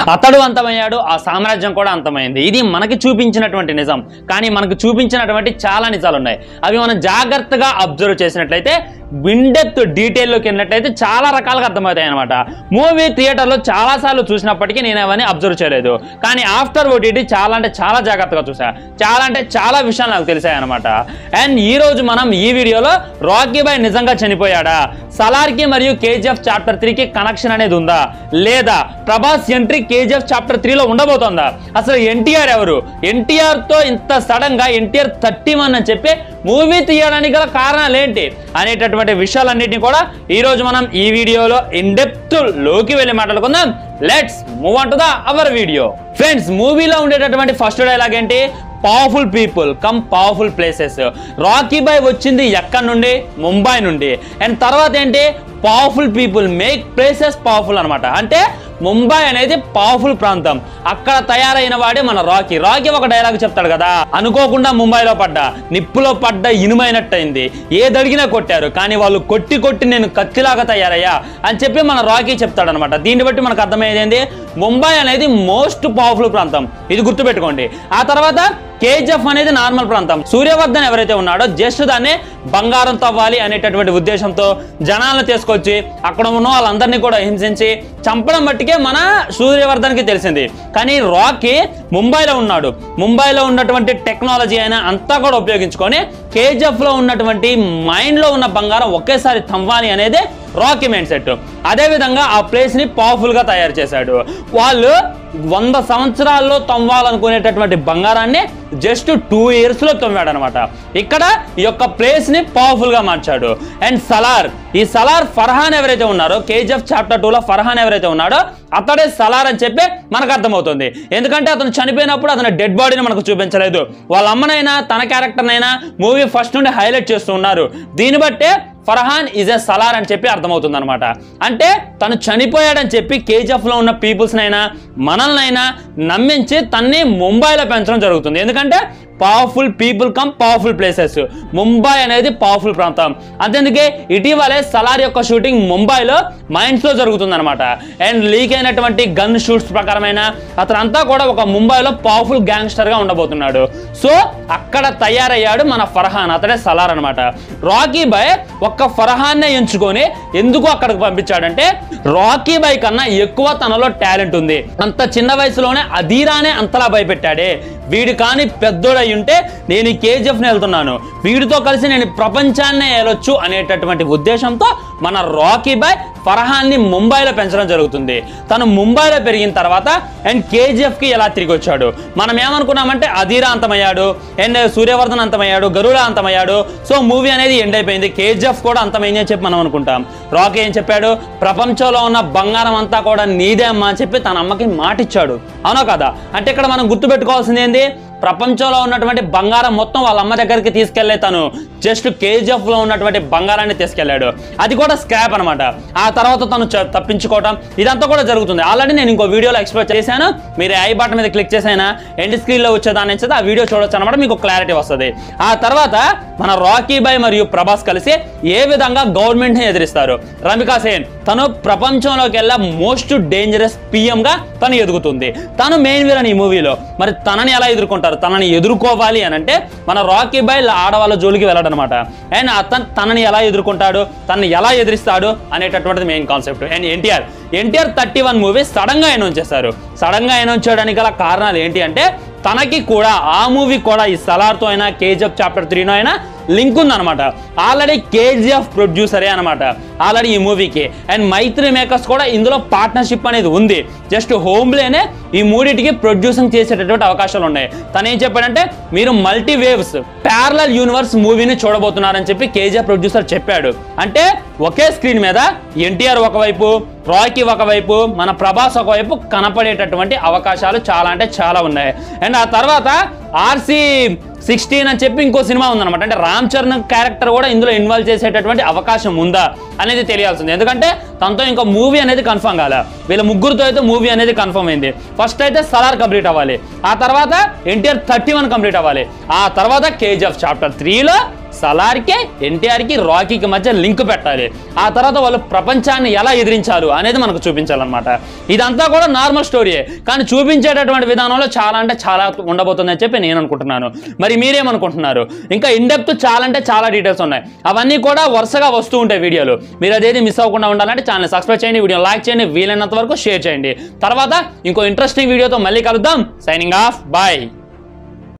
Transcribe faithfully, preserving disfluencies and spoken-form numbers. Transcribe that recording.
అతడు అంతమయ్యాడు, ఆ సామ్రాజ్యం కూడా అంతమైంది. ఇది మనకి చూపించినటువంటి నిజం. కానీ మనకు చూపించినటువంటి చాలా నిజాలు ఉన్నాయి. అవి మనం జాగ్రత్తగా అబ్జర్వ్ చేసినట్లయితే, ఇన్డెప్త్ డీటెయిల్లోకి వెళ్ళినట్లయితే చాలా రకాలుగా అర్థమవుతాయి అనమాట. మూవీ థియేటర్లో చాలాసార్లు చూసినప్పటికీ నేను అవన్నీ అబ్జర్వ్ చేయలేదు. కానీ ఆఫ్టర్ ఓటీటీ చాలా అంటే చాలా జాగ్రత్తగా చూసా. చాలా అంటే చాలా విషయాలు నాకు తెలిసాయి అనమాట. అండ్ ఈ రోజు మనం ఈ వీడియోలో రాకీ భాయ్ నిజంగా చనిపోయాడా, సలార్కి మరియు కేజీఎఫ్ చాప్టర్ త్రీకి కనెక్షన్ అనేది ఉందా, లేదా ప్రభాస్ ఎంట్రీ కేజీఎఫ్ చాప్టర్ త్రీలో ఉండబోతోందా, అసలు ఎన్టీఆర్ ఎవరు, ఎన్టీఆర్ తో ఇంత సడన్ గా ఎన్టీఆర్ థర్టీ వన్ అని చెప్పి మూవీ తీయడానికి గల కారణాలు ఏంటి అనేటటువంటి విషయాలన్నింటినీ కూడా ఈ రోజు మనం ఈ వీడియోలో ఇన్ డెప్త్ లోకి వెళ్ళి మాట్లాడుకుందాం. Let's move on to the our video. Friends, మూవీలో ఉండేటటువంటి ఫస్ట్ డైలాగ్ ఏంటి? Powerful people come powerful places. Rocky Bhai వచ్చింది ఎక్కడి నుండి? ముంబై నుండి. అండ్ తర్వాత ఏంటి? Powerful people make places powerful అనమాట. అంటే ముంబై అనేది పవర్ఫుల్ ప్రాంతం. అక్కడ తయారైన వాడే మన రాకీ. రాకీ ఒక డైలాగ్ చెప్తాడు కదా, అనుకోకుండా ముంబైలో పడ్డా, నిప్పులో పడ్డ ఇనుమైనట్టయింది, ఏదడిగినా కొట్టారు, కానీ వాళ్ళు కొట్టి కొట్టి నేను కత్తిలాగా తయారయ్యా అని చెప్పి మన రాకీ చెప్తాడు అనమాట. దీన్ని బట్టి మనకు అర్థమయ్యేది ముంబై అనేది మోస్ట్ పవర్ఫుల్ ప్రాంతం. ఇది గుర్తుపెట్టుకోండి. ఆ తర్వాత కేజీఎఫ్ అనేది నార్మల్ ప్రాంతం. సూర్యవర్ధన్ ఎవరైతే ఉన్నాడో జస్ట్ దాన్ని బంగారం తవ్వాలి అనేటటువంటి ఉద్దేశంతో జనాలను తీసుకొచ్చి అక్కడ ఉన్న వాళ్ళందరినీ కూడా హింసించి చంపడం బట్టికే మన సూర్యవర్ధన్కి తెలిసింది. కానీ రాకీ ముంబైలో ఉన్నాడు. ముంబైలో ఉన్నటువంటి టెక్నాలజీ అయినా అంతా కూడా ఉపయోగించుకొని కేజీఎఫ్ లో ఉన్నటువంటి మైండ్ లో ఉన్న బంగారం ఒకేసారి తవ్వాలి అనేది రాకీ మైండ్ సెట్. అదేవిధంగా ఆ ప్లేస్ ని పవర్ఫుల్ గా తయారు చేశాడు. వాళ్ళు వంద సంవత్సరాల్లో తవ్వాలనుకునేటటువంటి బంగారాన్ని జస్ట్ టూ ఇయర్స్ లో తవ్వాడు అనమాట. ఇక్కడ ఈ యొక్క ప్లేస్ ని పవర్ఫుల్ గా మార్చాడు. అండ్ సలార్, ఈ సలార్ ఫర్హాన్ ఎవరైతే ఉన్నారో కేజీఎఫ్ చాప్టర్ టూ లో ఫర్హాన్ ఎవరైతే ఉన్నాడో అతడే సలార్ అని చెప్పి మనకు అర్థమవుతుంది. ఎందుకంటే అతను చనిపోయినప్పుడు అతని డెడ్ బాడీని మనకు చూపించలేదు. వాళ్ళ అమ్మనైనా తన క్యారెక్టర్నైనా మూవీ ఫస్ట్ నుండి హైలైట్ చేస్తూ ఉన్నారు. దీన్ని బట్టే ఫర్హాన్ ఈజ్ ఎ సలార్ అని చెప్పి అర్థమవుతుంది అనమాట. అంటే తను చనిపోయాడని చెప్పి కేజీఎఫ్ లో ఉన్న పీపుల్స్ నైనా మనల్నైనా నమ్మించి తన్ని ముంబైలో పెంచడం జరుగుతుంది. ఎందుకంటే powerful people come powerful places. Mumbai అనేది పవర్ఫుల్ ప్రాంతం. అంతేందుకే ఇటీవలే సలార్ యొక్క షూటింగ్ ముంబైలో మైన్స్ లో జరుగుతుంది అనమాట. అండ్ లీక్ అయినటువంటి గన్ షూట్స్ ప్రకారమైన అతనంతా కూడా ఒక ముంబైలో పవర్ఫుల్ గ్యాంగ్స్టర్ గా ఉండబోతున్నాడు. సో అక్కడ తయారయ్యాడు మన ఫర్హాన్, అతడే సలార్ అనమాట. రాకీ భాయ్ ఒక్క ఫర్హాన్నే ఎంచుకొని ఎందుకు అక్కడికి పంపించాడంటే రాకీ భాయ్ కన్నా ఎక్కువ తనలో టాలెంట్ ఉంది. అంత చిన్న వయసులోనే అధీరానే అంతలా భయపెట్టాడే, వీడు కానీ పెద్దోడై ఉంటే నేను ఈ కేజీఎఫ్ ని వెళ్తున్నాను, వీడితో కలిసి నేను ప్రపంచాన్నే ఏలొచ్చు అనేటటువంటి ఉద్దేశంతో మన రాకీ భాయ్ ఫర్హాన్ ని ముంబైలో పెంచడం జరుగుతుంది. తను ముంబైలో పెరిగిన తర్వాత అండ్ కేజీఎఫ్ కి ఎలా తిరిగి వచ్చాడు. మనం ఏమనుకున్నామంటే అధీరా అంతమయ్యాడు, అండ్ సూర్యవర్ధన్ అంతమయ్యాడు, గరుడ అంతమయ్యాడు, సో మూవీ అనేది ఎండ్ అయిపోయింది, కేజీఎఫ్ కూడా అంతమైంది అని చెప్పి మనం అనుకుంటాం. రాకీ ఏం చెప్పాడు? ప్రపంచంలో ఉన్న బంగారం అంతా కూడా నీదే అమ్మా అని చెప్పి తన అమ్మకి మాట ఇచ్చాడు. అవునా కదా? అంటే ఇక్కడ మనం గుర్తుపెట్టుకోవాల్సింది ఏంది? ప్రపంచంలో ఉన్నటువంటి బంగారం మొత్తం వాళ్ళ అమ్మ దగ్గరికి తీసుకెళ్లే తను జస్ట్ కేజీఎఫ్ లో ఉన్నటువంటి బంగారాన్ని తీసుకెళ్లాడు. అది కూడా స్క్రాప్ అనమాట. ఆ తర్వాత తను తప్పించుకోవడం ఇదంతా కూడా జరుగుతుంది. ఆల్రెడీ నేను ఇంకో వీడియోలో ఎక్స్ప్లెయిన్ చేశాను. మీరు ఐ బటన్ మీద క్లిక్ చేసైనా ఎండ్ స్క్రీన్ లో వచ్చేదాని నుంచి ఆ వీడియో చూడొచ్చు అనమాట, మీకు క్లారిటీ వస్తుంది. ఆ తర్వాత మన రాకీ భాయ్ మరియు ప్రభాస్ కలిసి ఏ విధంగా గవర్నమెంట్ ని ఎదిరిస్తారు. రమికా సేన్ తను ప్రపంచంలోకి వెళ్ళా మోస్ట్ డేంజరస్ పిఎం గా తను ఎదుగుతుంది. తను మెయిన్ విలన్ ఈ మూవీలో. మరి తనని ఎలా ఎదుర్కొంటారు? తనని ఎదుర్కోవాలి అని అంటే మన రాకీ భాయ్ ఆడవాళ్ళ జోలికి వెళ్ళాడు అనమాట. అండ్ అతను తనని ఎలా ఎదుర్కొంటాడు, తనని ఎలా ఎదిరిస్తాడు అనేటటువంటిది main concept. And NTR NTR thirty one movie sudden గా అనౌన్స్ చేశారు. సడన్ గా అనౌన్స్ చేయడానికి గల కారణాలు ఏంటి అంటే తనకి కూడా ఆ మూవీ కూడా ఈ సలార్తో అయినా కేజీఎఫ్ చాప్టర్ త్రీనో అయినా లింక్ ఉందన్నమాట. ఆల్రెడీ కేజీఎఫ్ ప్రొడ్యూసరే అనమాట ఆల్రెడీ ఈ మూవీకి. అండ్ మైత్రి మేకర్స్ కూడా ఇందులో పార్ట్నర్షిప్ అనేది ఉంది. జస్ట్ హోమ్లేనే ఈ మూడింటికి ప్రొడ్యూసింగ్ చేసేటటువంటి అవకాశాలు ఉన్నాయి. తను ఏం చెప్పాడంటే మీరు మల్టీ వేవ్స్ ప్యారలల్ యూనివర్స్ మూవీని చూడబోతున్నారని చెప్పి కేజీఎఫ్ ప్రొడ్యూసర్ చెప్పాడు. అంటే ఒకే స్క్రీన్ మీద ఎన్టీఆర్ ఒకవైపు, రాకీ ఒకవైపు, మన ప్రభాస్ ఒకవైపు కనపడేటటువంటి అవకాశాలు చాలా అంటే చాలా ఉన్నాయి. అండ్ ఆ తర్వాత ఆర్సీ సిక్స్టీన్ అని చెప్పి ఇంకో సినిమా ఉందన్నమాట. అంటే రామ్ చరణ్ క్యారెక్టర్ కూడా ఇందులో ఇన్వాల్వ్ చేసేటటువంటి అవకాశం ఉందా అనేది తెలియాల్సింది. ఎందుకంటే తనతో ఇంకో మూవీ అనేది కన్ఫర్మ్ కాలే. వీళ్ళ ముగ్గురుతో అయితే మూవీ అనేది కన్ఫర్మ్ అయింది. ఫస్ట్ అయితే సలార్ కంప్లీట్ అవ్వాలి, ఆ తర్వాత ఎన్టీఆర్ థర్టీ వన్ కంప్లీట్ అవ్వాలి, ఆ తర్వాత కేజీఎఫ్ చాప్టర్ త్రీలో సలార్కే ఎన్టీఆర్కి రాకీకి మధ్య లింక్ పెట్టాలి. ఆ తర్వాత వాళ్ళు ప్రపంచాన్ని ఎలా ఎదిరించారు అనేది మనకు చూపించాలన్నమాట. ఇదంతా కూడా నార్మల్ స్టోరీయే, కానీ చూపించేటటువంటి విధానంలో చాలా అంటే చాలా ఉండబోతుందని చెప్పి నేను అనుకుంటున్నాను. మరి మీరేమనుకుంటున్నారు? ఇంకా ఇన్ డెప్త్ చాలా అంటే చాలా డీటెయిల్స్ ఉన్నాయి, అవన్నీ కూడా వరుసగా వస్తూ ఉంటాయి వీడియోలు. మీరు అదేది మిస్ అవ్వకుండా ఉండాలంటే ఛానల్ సబ్స్క్రైబ్ చేయండి, వీడియో లైక్ చేయండి, వీలైనంత వరకు షేర్ చేయండి. తర్వాత ఇంకో ఇంట్రెస్టింగ్ వీడియోతో మళ్ళీ కలుద్దాం. Signing off, bye.